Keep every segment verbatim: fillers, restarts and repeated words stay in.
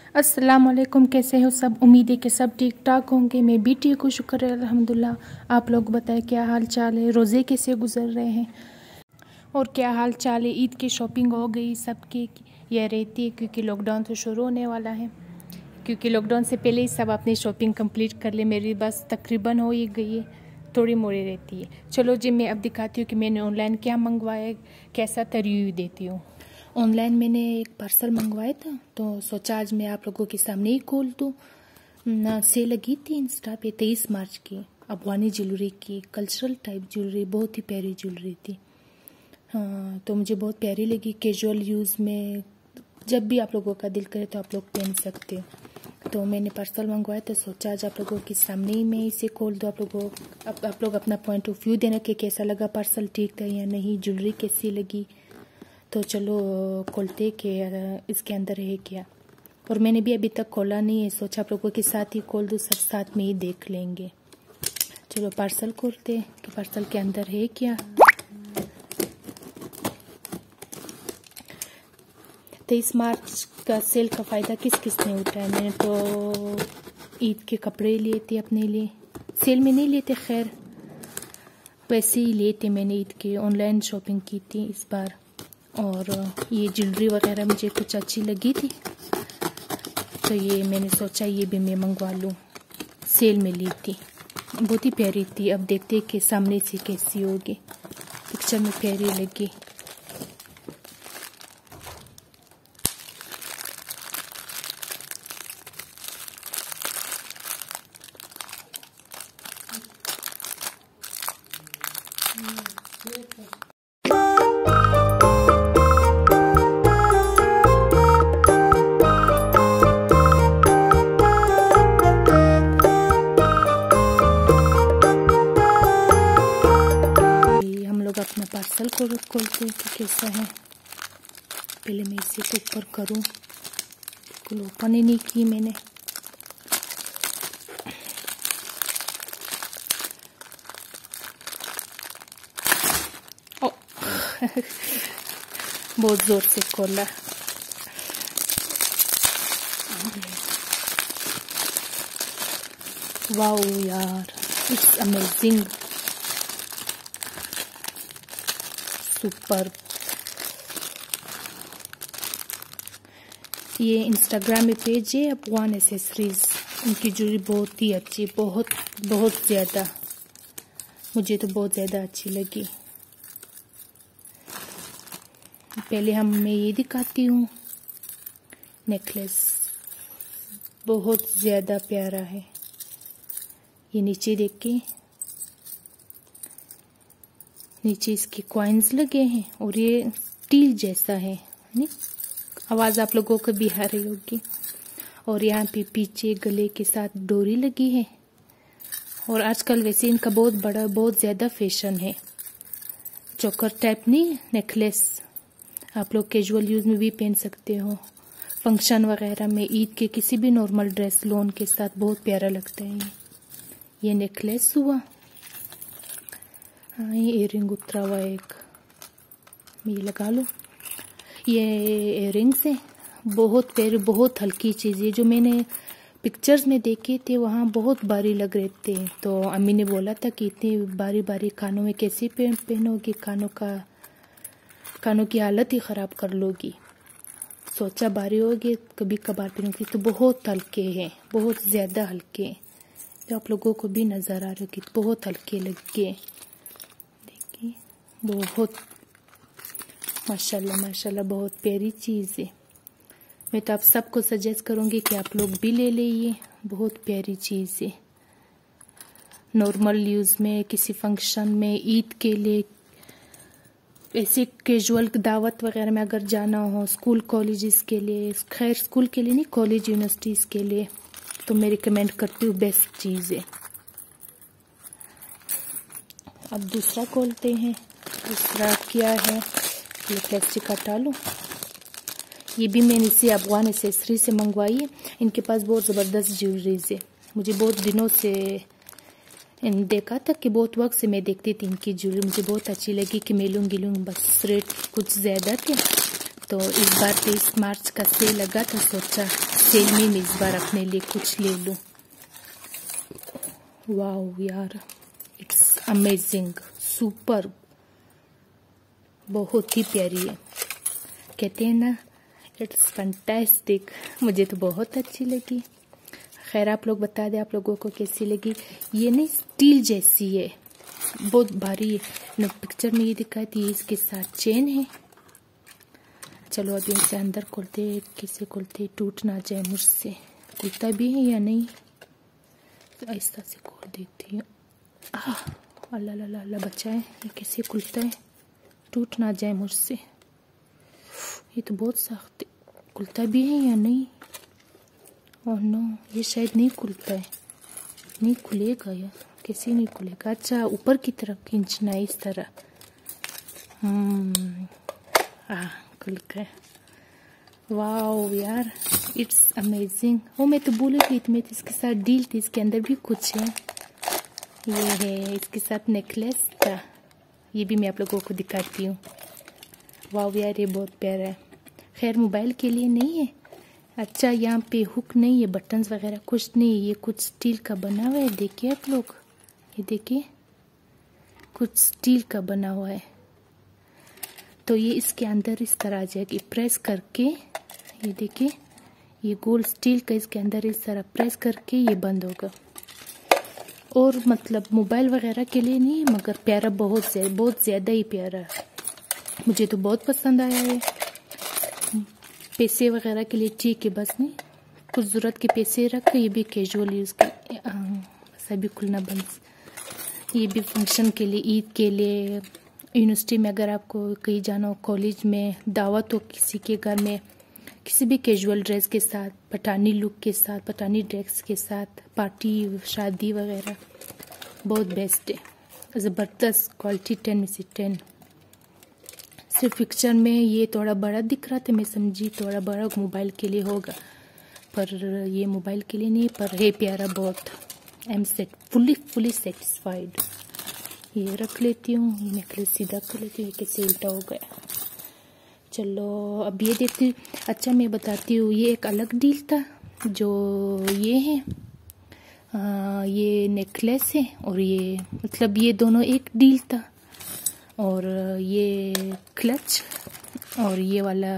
अस्सलाम वालेकुम। कैसे हो सब? उम्मीद है कि सब ठीक ठाक होंगे। मैं भी ठीक हूँ, शुक्र है अल्हम्दुलिल्लाह। आप लोग बताएं क्या हाल चाल है, रोज़े कैसे गुजर रहे हैं और क्या हाल चाल है? ईद की शॉपिंग हो गई सबकी? यह रहती है क्योंकि लॉकडाउन तो शुरू होने वाला है, क्योंकि लॉकडाउन से पहले ही सब अपनी शॉपिंग कंप्लीट कर ले। मेरी बस तकरीबन हो ही गई है, थोड़ी मोड़ी रहती है। चलो जी, मैं अब दिखाती हूँ कि मैंने ऑनलाइन क्या मंगवाया, कैसा था रिव्यू देती हूँ। ऑनलाइन मैंने एक पार्सल मंगवाया था, तो सोचा आज मैं आप लोगों के सामने ही खोल दूँ। ना से लगी थी इंस्टा पे तेईस मार्च की, अफगानी ज्वेलरी की, कल्चरल टाइप ज्वेलरी, बहुत ही प्यारी ज्वेलरी थी। हाँ, तो मुझे बहुत प्यारी लगी। कैजुअल यूज़ में जब भी आप लोगों का दिल करे तो आप लोग पहन सकते हो। तो मैंने पार्सल मंगवाया तो सोचा आज आप लोगों के सामने ही मैं इसे खोल दूँ। आप लोगों आप, आप लोग अपना पॉइंट ऑफ व्यू देना कि कैसा लगा, पार्सल ठीक था या नहीं, ज्वेलरी कैसी लगी। तो चलो खोलते कि इसके अंदर है क्या। और मैंने भी अभी तक खोला नहीं है, सोचा आप लोगों के साथ ही खोल दूँ, सब साथ में ही देख लेंगे। चलो पार्सल खोलते कि पार्सल के अंदर है क्या। तेईस मार्च का सेल का फ़ायदा किस किस ने उठाया? मैंने तो ईद के कपड़े लिए थे अपने लिए, सेल में नहीं लिए थे, खैर वैसे ही लिए थे। मैंने ईद के ऑनलाइन शॉपिंग की थी इस बार, और ये ज्वेलरी वगैरह मुझे कुछ अच्छी लगी थी, तो ये मैंने सोचा ये भी मैं मंगवा लूँ। सेल में ली थी, बहुत ही प्यारी थी। अब देखते कि सामने से कैसी होगी, पिक्चर में प्यारी लगी। अपना पार्सल को खोलते हैं कि कैसा है। पहले मैं इसे तो ऊपर करूं, बिल्कुल ओपन ही नहीं की मैंने। ओ बहुत जोर से खोला। वाओ यार, इट्स अमेजिंग, सुपर। ये इंस्टाग्राम में पेज है अफगान एसेसरीज, उनकी ज्वेलरी बहुत ही अच्छी, बहुत बहुत ज़्यादा, मुझे तो बहुत ज़्यादा अच्छी लगी। पहले हम मैं ये दिखाती हूँ, नेकलेस बहुत ज़्यादा प्यारा है। ये नीचे देख के, नीचे इसके कॉइन्स लगे हैं और ये स्टील जैसा है, नहीं आवाज़ आप लोगों को भी आ रही होगी। और यहाँ पे पीछे गले के साथ डोरी लगी है। और आजकल वैसे इनका बहुत बड़ा, बहुत ज़्यादा फैशन है। चोकर टाइप नहीं, नेकलेस आप लोग कैजुअल यूज़ में भी पहन सकते हो, फंक्शन वगैरह में, ईद के किसी भी नॉर्मल ड्रेस लोन के साथ बहुत प्यारा लगता है ये। ये नेकलेस हुआ। हाँ, ये इयरिंग उतरा हुआ एक, मैं ये लगा लूँ। ये इयरिंग्स है, बहुत प्यारी, बहुत हल्की चीज़ है। जो मैंने पिक्चर्स में देखे थे वहाँ बहुत भारी लग रहे थे, तो अम्मी ने बोला था कि इतनी बारी बारी कानों में कैसे पहन पहनोगी, कानों का कानों की हालत ही ख़राब कर लोगी। सोचा भारी होगी, कभी कभार पहनूंगी। तो बहुत हल्के हैं, बहुत ज़्यादा हल्के हैं, तो आप लोगों को भी नज़र आ रहे कि बहुत हल्के लगे। देखिए, बहुत माशाल्लाह माशाल्लाह, बहुत प्यारी चीज़ है। मैं तो आप सबको सजेस्ट करूँगी कि आप लोग भी ले लीजिए, बहुत प्यारी चीज़ है। नॉर्मल यूज़ में, किसी फंक्शन में, ईद के लिए, ऐसे कैजुअल दावत वगैरह में अगर जाना हो, स्कूल कॉलेजेस के लिए, खैर स्कूल के लिए नहीं, कॉलेज यूनिवर्सिटीज़ के लिए, तो मैं रिकमेंड करती हूँ, बेस्ट चीज़ है। अब दूसरा खोलते हैं, दूसरा क्या है, ये प्लास्टिक हटा लूँ। ये भी मैंने इसे अफगान एसेसरी से मंगवाई है। इनके पास बहुत ज़बरदस्त ज्वेलरीज है। मुझे बहुत दिनों से इन देखा था कि बहुत वक्त से मैं देखती थी इनकी ज्वेलरी, मुझे बहुत अच्छी लगी कि मैं लूँगी लूँगी, बस रेट कुछ ज़्यादा थे। तो इस बार तेईस मार्च का सेल लगा था, सोचा सेल में मैं इस बार अपने लिए कुछ ले लूं। वाह यार, इट्स अमेजिंग, सुपर, बहुत ही प्यारी है। कहते हैं ना, इट्स फैंटास्टिक। मुझे तो बहुत अच्छी लगी। खैर आप लोग बता दें आप लोगों को कैसी लगी। ये नहीं स्टील जैसी है, बहुत भारी है ना। पिक्चर में ये दिखाई थी, इसके साथ चेन है। चलो अभी इसे अंदर खोलते, कैसे खोलते, टूट ना जाए मुझसे। खुलता भी है या नहीं, तो आहिस्ता से खोल देती हूँ। अल्लाह अल्लाह अल्लाह बचाए, ये कैसे खुलता है, टूट ना जाए मुझसे। ये तो बहुत सख्त है, खुलता भी है या नहीं। ओह नो, ये शायद नहीं खुलता है, नहीं खुलेगा यार, कैसे नहीं खुलेगा। अच्छा ऊपर की तरफ खींचना है इस तरह। हम्म आ खुल गया। वाओ यार, इट्स अमेजिंग। वो मैं तो भूल गई थी, मैं तो इसके साथ डील थी, इसके अंदर भी कुछ है। ये है इसके साथ नेकलेस था, ये भी मैं आप लोगों को दिखाती हूँ। वाओ यार, ये बहुत प्यारा है। खैर मोबाइल के लिए नहीं है। अच्छा यहाँ पे हुक नहीं है, बटन्स वगैरह कुछ नहीं है, ये कुछ स्टील का बना हुआ है। देखिए आप लोग, ये देखिए कुछ स्टील का बना हुआ है। तो ये इसके अंदर इस तरह आ जाएगी, प्रेस करके, ये देखिए ये गोल स्टील का इसके अंदर इस तरह प्रेस करके ये बंद होगा। और मतलब मोबाइल वगैरह के लिए नहीं, मगर प्यारा, बहुत ज्यादा बहुत ज़्यादा ही प्यारा है। मुझे तो बहुत पसंद आया है। पैसे वगैरह के लिए ठीक है, बस नहीं कुछ ज़रूरत के पैसे रख, ये भी कैजुअल यूज़ के, बस अभी खुलना बंद। ये भी फंक्शन के लिए, ईद के लिए, यूनिवर्सिटी में अगर आपको कहीं जाना हो, कॉलेज में दावत हो किसी के घर में, किसी भी कैजुअल ड्रेस के साथ, पठानी लुक के साथ, पठानी ड्रेस के साथ, पार्टी शादी वगैरह, बहुत बेस्ट है। ज़बरदस्त क्वालिटी, टेन में से टेन। सिर्फ पिक्चर में ये थोड़ा बड़ा दिख रहा था, मैं समझी थोड़ा बड़ा मोबाइल के लिए होगा, पर ये मोबाइल के लिए नहीं, पर है प्यारा बहुत। I am set fully fully satisfied. ये रख लेती हूँ, ये नेकलेस सीधा कर लेती हूँ, कैसे उल्टा हो गया। चलो अब ये देखती हूँ। अच्छा मैं बताती हूँ, ये एक अलग डील था, जो ये है आ, ये नेकलेस है, और ये मतलब ये दोनों एक डील था। और ये क्लच और ये वाला,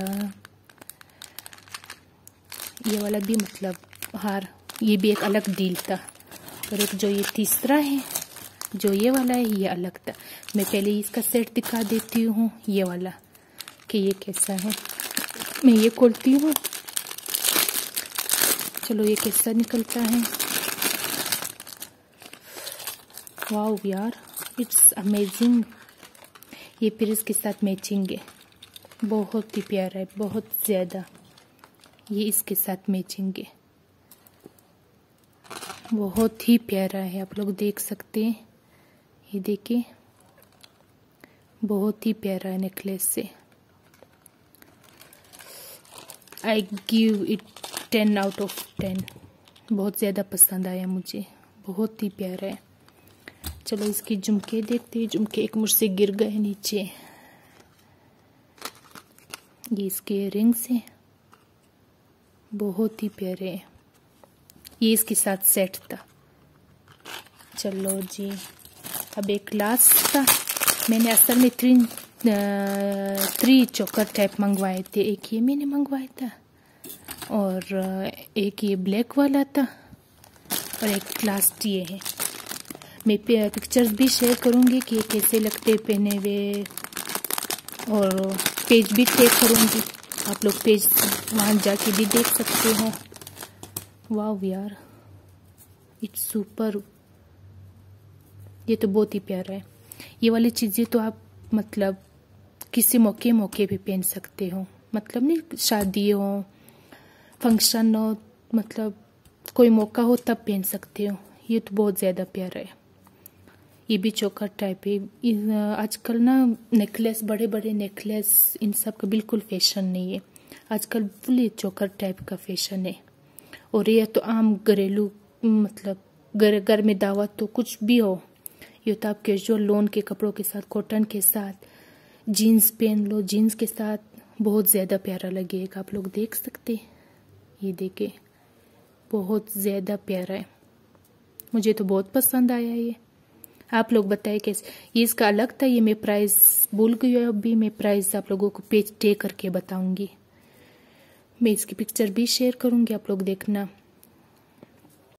ये वाला भी मतलब हार, ये भी एक अलग डील था। और एक जो ये तीसरा है, जो ये वाला है, ये अलग था। मैं पहले इसका सेट दिखा देती हूँ, ये वाला, कि ये कैसा है। मैं ये खोलती हूँ, चलो ये कैसा निकलता है। वाओ यार, इट्स अमेजिंग। ये फिर इसके साथ मैचिंग है, बहुत ही प्यारा है, बहुत ज़्यादा। ये इसके साथ मैचिंग है, बहुत ही प्यारा है, आप लोग देख सकते हैं। ये देखिए बहुत ही प्यारा है नेकलेस से। I give it ten out of ten. बहुत ज़्यादा पसंद आया मुझे, बहुत ही प्यारा है। चलो इसके झुमके देखते हैं। झुमके एक मुझसे गिर गए नीचे। ये इसके रिंग्स हैं, बहुत ही प्यारे हैं। ये इसके साथ सेट था। चलो जी, अब एक लास्ट था। मैंने असल में थ्री थ्री चोकर टाइप मंगवाए थे। एक ये मैंने मंगवाया था, और एक ये ब्लैक वाला था, और एक लास्ट ये है। मैं पिक्चर्स भी शेयर करूँगी कि कैसे लगते पहने हुए, और पेज भी टैग करूँगी, आप लोग पेज वहाँ जाके भी देख सकते हो। वाह यार, इट्स सुपर। ये तो बहुत ही प्यारा है। ये वाली चीज़ें तो आप मतलब किसी मौके मौके पे पहन सकते हो, मतलब नहीं शादी हो, फंक्शन हो, मतलब कोई मौका हो तब पहन सकते हो। ये तो बहुत ज़्यादा प्यारा है। ये भी चोकर टाइप है। आजकल ना नेकलेस, बड़े बड़े नेकलेस, इन सब का बिल्कुल फैशन नहीं है। आजकल फुली चोकर टाइप का फैशन है। और ये तो आम घरेलू, मतलब घर घर में दावत तो कुछ भी हो, ये तो आप कैजुअल लोन के कपड़ों के साथ, कॉटन के साथ, जीन्स पहन लो, जीन्स के साथ बहुत ज़्यादा प्यारा लगेगा। आप लोग देख सकते हैं, ये देखे, बहुत ज़्यादा प्यारा है, मुझे तो बहुत पसंद आया ये। आप लोग बताएं कैसे। ये इसका अलग था, ये मैं प्राइस भूल गई हूँ, अभी मैं प्राइस आप लोगों को पेज टे करके बताऊंगी। मैं इसकी पिक्चर भी शेयर करूंगी, आप लोग देखना।